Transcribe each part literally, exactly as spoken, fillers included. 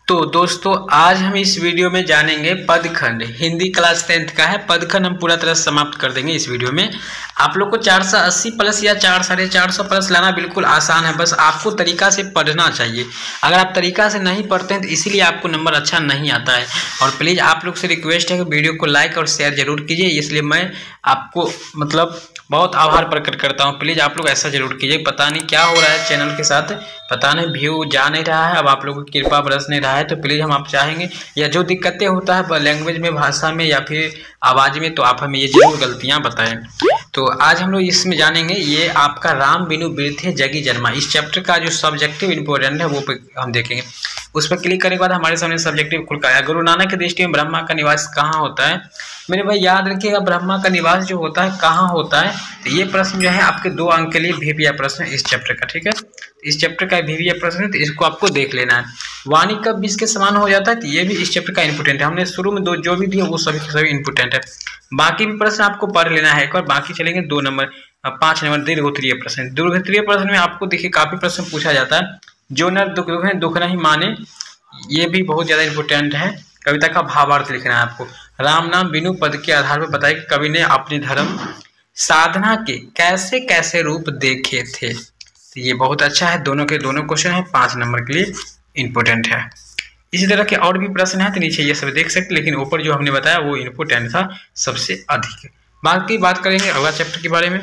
तो दोस्तों आज हम इस वीडियो में जानेंगे पदखंड। हिंदी क्लास टेंथ का है। पदखंड हम पूरा तरह समाप्त कर देंगे इस वीडियो में। आप लोग को चार सौ अस्सी प्लस या चार साढ़े चार सौ प्लस लाना बिल्कुल आसान है, बस आपको तरीका से पढ़ना चाहिए। अगर आप तरीका से नहीं पढ़ते हैं तो इसीलिए आपको नंबर अच्छा नहीं आता है। और प्लीज़ आप लोग से रिक्वेस्ट है कि वीडियो को लाइक और शेयर जरूर कीजिए, इसलिए मैं आपको मतलब बहुत आभार प्रकट करता हूं। प्लीज़ आप लोग ऐसा जरूर कीजिए। पता नहीं क्या हो रहा है चैनल के साथ, पता नहीं व्यू जा नहीं रहा है, अब आप लोगों की कृपा बरस नहीं रहा है। तो प्लीज़ हम आप चाहेंगे या जो दिक्कतें होता है लैंग्वेज में, भाषा में या फिर आवाज़ में, तो आप हमें ये जरूर गलतियां बताएं। तो आज हम लोग इसमें जानेंगे ये आपका राम बिनु बिरथे जगी जन्मा, इस चैप्टर का जो सब्जेक्टिव इंपोर्टेंट है वो हम देखेंगे। उस पर क्लिक करने के बाद हमारे सामने सब्जेक्टिव खुल कर आया। गुरु नानक की दृष्टि में ब्रह्मा का निवास कहाँ होता है? मेरे भाई याद रखिएगा, ब्रह्मा का निवास जो होता है कहाँ होता है। तो ये प्रश्न जो है आपके दो अंक के लिए वीवीआई प्रश्न है इस चैप्टर का, ठीक है। इस चैप्टर का वीवीआई प्रश्न है तो इसको आपको देख लेना है। वाणी कब बीस के समान हो जाता है, तो ये भी इस चैप्टर का इंपोर्टेंट है। हमने शुरू में दो जो भी दिए वो सभी के सभी इंपोर्टेंट है। बाकी भी प्रश्न आपको पढ़ लेना है एक बार। बाकी चलेंगे दो नंबर पांच नंबर दीर्घोत्तरीय प्रश्न। दीर्घोत्तरीय प्रश्न में आपको देखिए काफी प्रश्न पूछा जाता है। जो नर दुख दुख है दुख नहीं माने, ये भी बहुत ज्यादा इंपोर्टेंट है। कविता का भावार्थ लिखना है आपको। राम नाम बिनु पद के आधार पर बताइए कि कवि ने अपनी धर्म साधना के कैसे कैसे रूप देखे थे। तो ये बहुत अच्छा है, दोनों के दोनों क्वेश्चन है, पांच नंबर के लिए इंपोर्टेंट है। इसी तरह के और भी प्रश्न है तो नीचे ये सब देख सकते, लेकिन ऊपर जो हमने बताया वो इंपोर्टेंट था सबसे अधिक। बाकी बात करेंगे अगला चैप्टर के बारे में।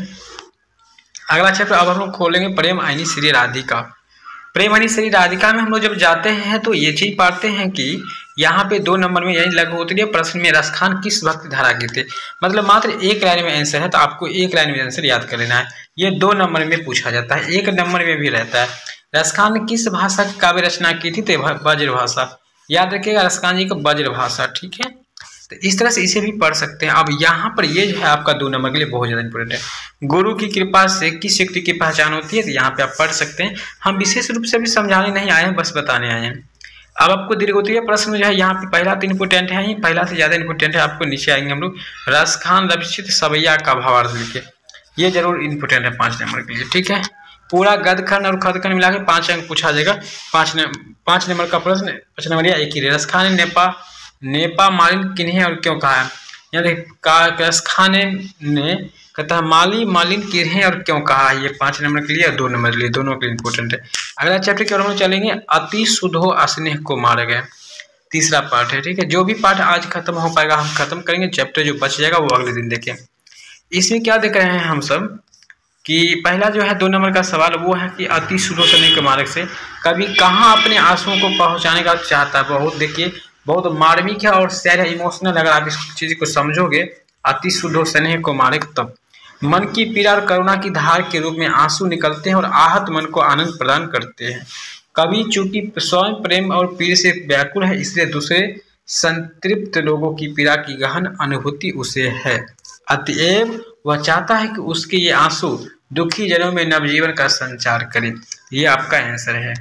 अगला चैप्टर अब हम लोग खोलेंगे प्रेम आईनी श्री राधिका। प्रेम आईनी श्री राधिका में हम लोग जब जाते हैं तो ये चीज पाते हैं कि यहाँ पे दो नंबर में यानी लघुत्तरीय प्रश्न में रसखान किस भक्ति धारा के थे, मतलब मात्र एक लाइन में आंसर है तो आपको एक लाइन में आंसर याद कर लेना है। ये दो नंबर में पूछा जाता है, एक नंबर में भी रहता है। रसखान ने किस भाषा की काव्य रचना की थी? तो ब्रज भाषा। याद रखिएगा रसखान जी का ब्रज भाषा, ठीक है। तो इस तरह से इसे भी पढ़ सकते हैं। अब यहाँ पर ये जो है आपका दो नंबर के लिए बहुत ज्यादा इंपोर्टेंट है। गुरु की कृपा से किस व्यक्ति की पहचान होती है? तो यहाँ पे आप पढ़ सकते हैं। हम विशेष रूप से भी समझाने नहीं आए हैं, बस बताने आए हैं। अब आपको दीर्घोत्तरीय प्रश्न जो है यहाँ पे पहला तो इंपोर्टेंट है ही, पहला से ज्यादा इंपोर्टेंट है। आपको नीचे आएंगे हम लोग रसखान रचित सवैया का भावार्थ लिखे, ये जरूर इंपोर्टेंट है पांच नंबर के लिए, ठीक है। पूरा गदखंड और खदखंड मिला के पांच अंक पूछा जाएगा। पांच न, पांच नंबर का प्रश्न पांच नंबर या एक ही। रसखान ने नेपा नेपा मालिन किन्हें और क्यों कहा है? यानी रसखान ने कहता है माली मालिन किन्हें और क्यों कहा है, ये पांच नंबर के लिए और दो नंबर के लिए, दोनों के लिए इंपोर्टेंट है। अगला चैप्टर की ओर हम चलेंगे अति सुधो स्नेह को मार गए, तीसरा पार्ट है, ठीक है। जो भी पार्ट आज खत्म हो पाएगा हम खत्म करेंगे, चैप्टर जो बच जाएगा वो अगले दिन देखें। इसमें क्या देख रहे हैं हम सब कि पहला जो है दो नंबर का सवाल वो है कि अति सुधो स्नेह के मार्ग से कवि कहाँ अपने आंसुओं को पहुंचाने का चाहता है। बहुत देखिए बहुत मार्मिक है और सैड है, इमोशनल। अगर आप इस चीज को समझोगे अति सुधो स्नेह को मार्ग, तब मन की पीड़ा और करुणा की धार के रूप में आंसू निकलते हैं और आहत मन को आनंद प्रदान करते हैं। कवि चूंकि स्वयं प्रेम और पीड़ से व्याकुल है, इसलिए दूसरे संतृप्त लोगों की पीड़ा की गहन अनुभूति उसे है। अतएव वह चाहता है कि उसके ये आंसू दुखी जनों में नवजीवन का संचार करें। ये आपका आंसर है।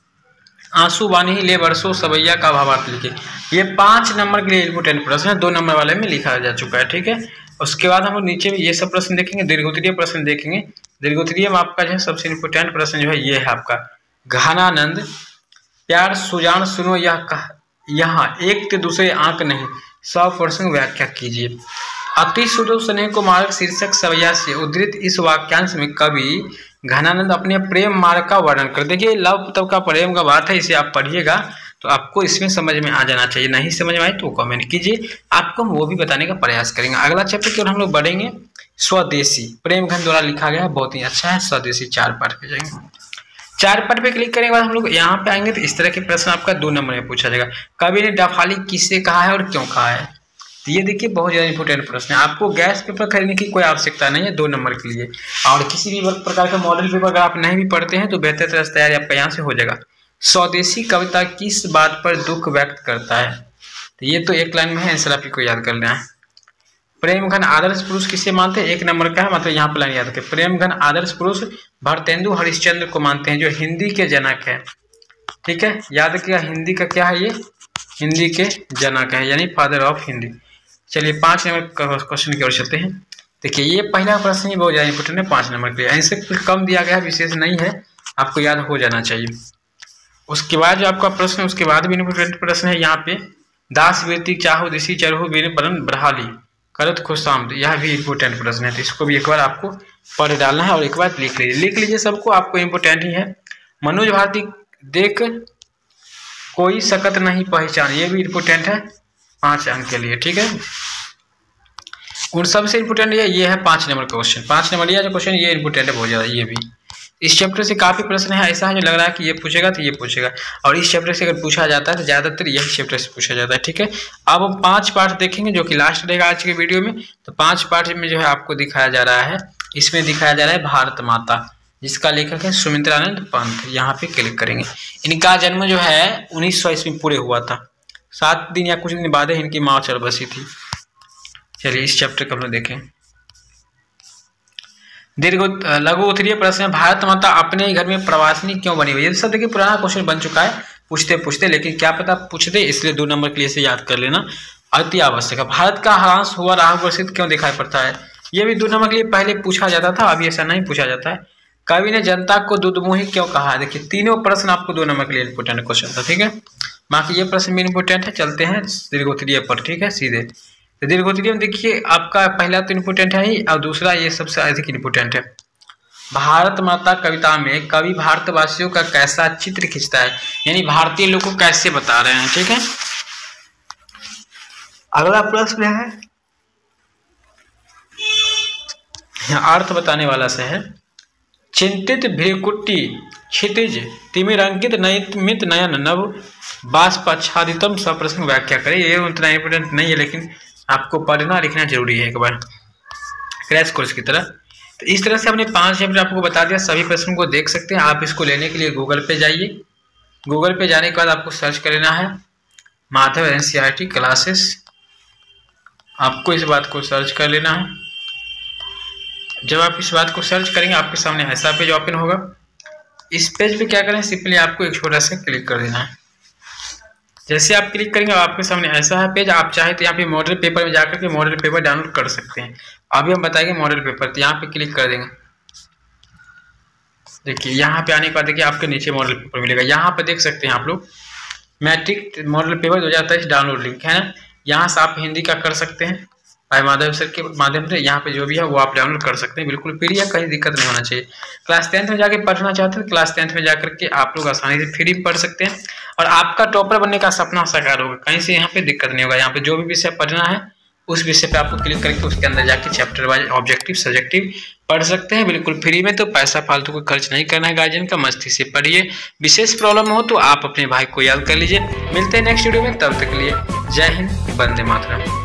आंसू वानी ले बरसों सवैया का भावार्थ लिखे। ये पांच नंबर के लिए इंपोर्टेंट प्रश्न है, दो नंबर वाले में लिखा जा चुका है, ठीक है। उसके बाद हम लोग नीचे में ये सब प्रश्न देखेंगे, दीर्घोत्तरीय प्रश्न देखेंगे। दीर्घोत्तरीय में आपका जो है सबसे इंपोर्टेंट प्रश्न जो है ये है आपका घनानंद प्यार सुजान सुनो यह यहाँ एक तो दूसरे आंक नहीं, सौ परसेंट व्याख्या कीजिए। अति सुधो स्नेह को मार्ग शीर्षक सवैया से उद्धृत इस वाक्यांश में कवि घनानंद अपने प्रेम मार्ग का वर्णन कर। देखिए लव तब का प्रेम का बात है, इसे आप पढ़िएगा तो आपको इसमें समझ में आ जाना चाहिए। नहीं समझ में आए तो कमेंट कीजिए, आपको हम वो भी बताने का प्रयास करेंगे। अगला चैप्टर की ओर हम लोग बढ़ेंगे। स्वदेशी प्रेमघन द्वारा लिखा गया, बहुत ही अच्छा है। स्वदेशी चार पार्ट पे जाएंगे। चार पार्ट पे क्लिक करने के बाद हम लोग यहाँ पे आएंगे तो इस तरह के प्रश्न आपका दो नंबर में पूछा जाएगा। कवि ने डफाली किससे कहा है और क्यों कहा है? तो ये देखिए बहुत ज्यादा इंपोर्टेंट प्रश्न है। आपको गैस पेपर खरीदने की कोई आवश्यकता नहीं है दो नंबर के लिए, और किसी भी प्रकार का मॉडल पेपर अगर आप नहीं भी पढ़ते हैं तो बेहतर तरह से तैयारी आपका यहाँ से हो जाएगा। स्वदेशी कविता किस बात पर दुख व्यक्त करता है? तो ये तो एक लाइन में है, आंसर आपको याद करना है। प्रेमघन आदर्श पुरुष किसे मानते हैं? एक नंबर का है, मतलब यहाँ पर लाइन याद रखें। प्रेमघन आदर्श पुरुष भारतेंदु हरिश्चंद्र को मानते हैं, जो हिंदी के जनक है, ठीक है। याद रखिएगा हिंदी का क्या है, ये हिंदी के जनक है यानी फादर ऑफ हिंदी। चलिए पांच नंबर क्वेश्चन की ओर चलते हैं। देखिए ये पहला प्रश्न ही बहुत ज्यादा इंपोर्टेंट है पांच नंबर के लिए। आंसर कुछ कम दिया गया है, विशेष नहीं है, आपको याद हो जाना चाहिए। उसके बाद जो आपका प्रश्न है उसके बाद भी इंपोर्टेंट प्रश्न है यहाँ पे, दास वृत्ति चाहो दिशी चरहु वीर बरन बरहाली करत खुशाम, यह भी इंपोर्टेंट प्रश्न है। तो इसको भी एक बार आपको पढ़ डालना है और एक बार लिख लीजिए लिख लीजिए सबको, आपको इंपोर्टेंट ही है। मनोज भारती देख कोई सकत नहीं पहचान, ये भी इंपोर्टेंट है पाँच अंक के लिए, ठीक है। उन सबसे इंपोर्टेंट ये ये है पाँच नंबर का क्वेश्चन, पाँच नंबर यह जो क्वेश्चन ये इंपोर्टेंट है बहुत ज़्यादा। ये भी इस चैप्टर से काफ़ी प्रश्न है, ऐसा है जो लग रहा है कि ये पूछेगा तो ये पूछेगा, और इस चैप्टर से अगर पूछा जाता है तो ज़्यादातर यही चैप्टर से पूछा जाता है, ठीक है। अब हम पांच पार्ट देखेंगे जो कि लास्ट रहेगा आज के वीडियो में। तो पांच पार्ट में जो है आपको दिखाया जा रहा है, इसमें दिखाया जा रहा है भारत माता, जिसका लेखक है सुमित्रानंद पंत। यहाँ पे क्लिक करेंगे। इनका जन्म जो है उन्नीस सौ ईस्वी पूरे हुआ था, सात दिन या कुछ दिन बाद इनकी माँ चल बसी थी। चलिए इस चैप्टर को हम देखें। दीर्घ लघु उत्तरीय प्रश्न है, भारत माता अपने घर में प्रवासिनी क्यों बनी हुई है। ये सब देखिए पुराना क्वेश्चन बन चुका है पूछते पूछते, लेकिन क्या पता पूछ दे, इसलिए दो नंबर के लिए इसे याद कर लेना अति आवश्यक है। भारत का ह्रास हुआ राहु वर्षित क्यों दिखाई पड़ता है, ये भी दो नंबर के लिए पहले पूछा जाता था, अभी ऐसा नहीं पूछा जाता है। कवि ने जनता को दुधमुही क्यों कहा है। देखिए तीनों प्रश्न आपको दो नंबर के लिए इंपोर्टेंट क्वेश्चन था, ठीक है। बाकी ये प्रश्न भी इंपोर्टेंट है। चलते हैं दीर्घोत्तरीय पर, ठीक है सीधे। तो दीर्घोत्तरीय में देखिए आपका पहला तो इंपोर्टेंट है ही, और दूसरा ये सबसे अधिक इंपोर्टेंट है। भारत माता कविता में कवि भारतवासियों का कैसा चित्र खींचता है, यानी भारतीय लोग को कैसे बता रहे हैं, ठीक है। अगला प्रश्न है, अर्थ बताने वाला से है, चिंतित भ्रिकुटी क्षितिज तिमिर अंकित नयनमित नयन नव बाष्पाच्छादितम सप्रश्न व्याख्या करें। ये उतना इंपोर्टेंट नहीं है, लेकिन आपको पढ़ना लिखना जरूरी है एक बार क्रैश कोर्स की तरह। तो इस तरह से हमने पांच चैप्टर आपको बता दिया, सभी प्रश्नों को देख सकते हैं आप। इसको लेने के लिए गूगल पे जाइए, गूगल पे जाने के बाद आपको सर्च कर लेना है माधव एनसीईआरटी क्लासेस, आपको इस बात को सर्च कर लेना है। जब आप इस बात को सर्च करेंगे आपके सामने ऐसा पेज ओपन होगा। इस पेज पे क्या करें, सिंपली आपको एक छोटा सा क्लिक कर देना है। जैसे आप क्लिक करेंगे आपके सामने ऐसा है पेज। आप चाहे तो यहाँ पे मॉडल पेपर में जाकर के मॉडल पेपर डाउनलोड कर सकते हैं। अभी हम बताएंगे मॉडल पेपर, तो यहाँ पे क्लिक कर देंगे। देखिए यहाँ पे आने के बाद देखिए आपके नीचे मॉडल पेपर मिलेगा। यहाँ पे देख सकते हैं आप लोग मैट्रिक मॉडल पेपर दो हजार तेईस डाउनलोड लिंक है ना, यहाँ से आप हिंदी का कर सकते हैं भाई माधव सर के माध्यम से। यहाँ पे जो भी है वो आप डाउनलोड कर सकते हैं, बिल्कुल फ्री है, कहीं दिक्कत नहीं होना चाहिए। क्लास टेंथ में जाके पढ़ना चाहते हैं, क्लास टेंथ में जाकर के आप लोग आसानी से फ्री पढ़ सकते हैं, और आपका टॉपर बनने का सपना साकार होगा। कहीं से यहाँ पे दिक्कत नहीं होगा। यहाँ पे जो भी विषय पढ़ना है उस विषय पे आपको क्लिक करके उसके अंदर जाके चैप्टर वाइज ऑब्जेक्टिव सब्जेक्टिव पढ़ सकते हैं, बिल्कुल फ्री में। तो पैसा फालतू को खर्च नहीं करना है गार्जियन का, मस्ती से पढ़िए। विशेष प्रॉब्लम हो तो आप अपने भाई को याद कर लीजिए। मिलते हैं नेक्स्ट वीडियो में, तब तक के लिए जय हिंद, वंदे मातरम।